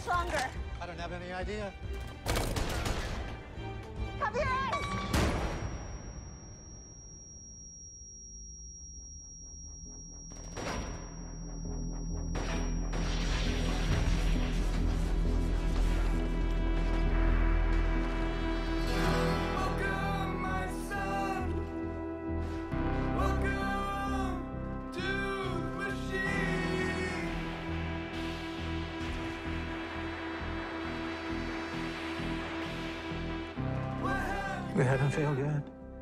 stronger? I don't have any idea. Cover your eyes! We haven't failed yet.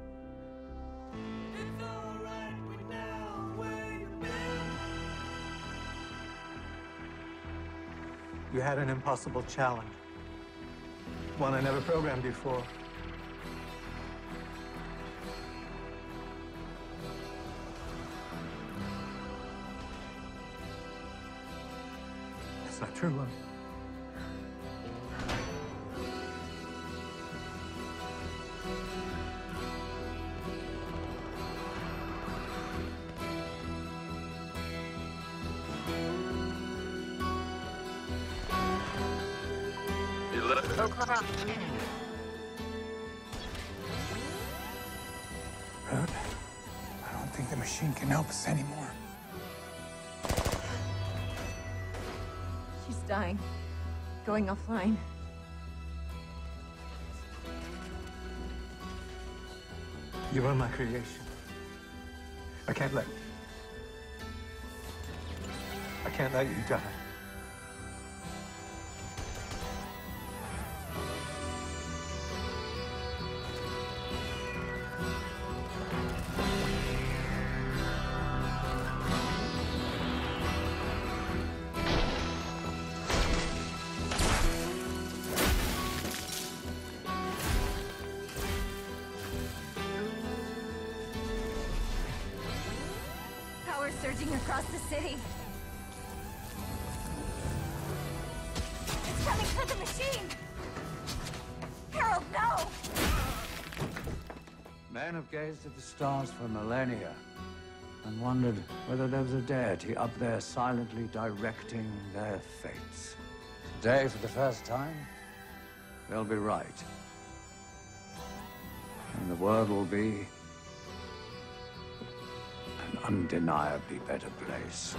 You had an impossible challenge. One I never programmed before. That's not true, love. Rude, I don't think the machine can help us anymore. She's dying. Going offline. You are my creation. I can't let you die. Power surging across the city. It's coming for the machine! Harold, no! Men have gazed at the stars for millennia and wondered whether there was a deity up there silently directing their fates. Today, for the first time, they'll be right. And the world will be an undeniably better place.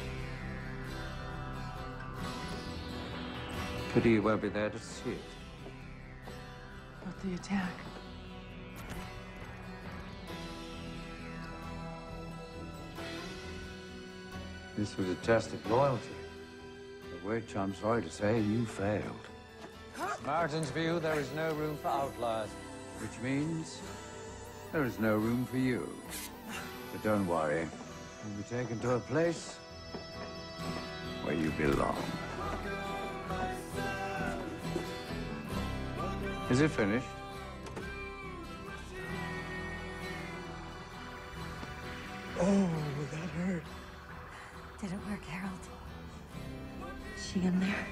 Pity you won't be there to see it. But the attack. This was a test of loyalty, of which I'm sorry to say you failed. Martin's view, there is no room for outliers, which means there is no room for you. But don't worry, you'll be taken to a place where you belong. Is it finished? Oh, that hurt. Did it work, Harold? Is she in there?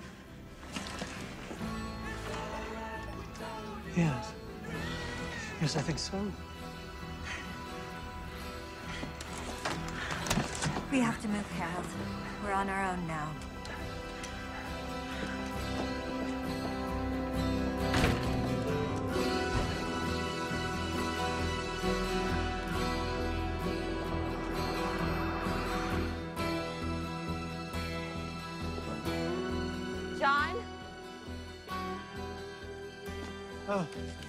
Yes. Yes, I think so. We have to move, Harold. We're on our own now. John? Oh.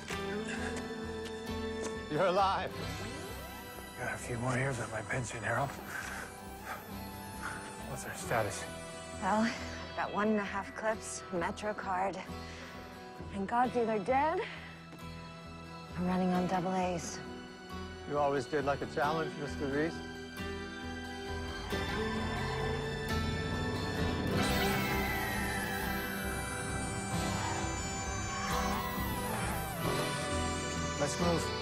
You're alive. Got a few more years on my pension, Harold. What's our status? Well, I've got 1.5 clips, a Metro card, and God's either dead or running on double A's. You always did like a challenge, Mr. Reese. Let's move.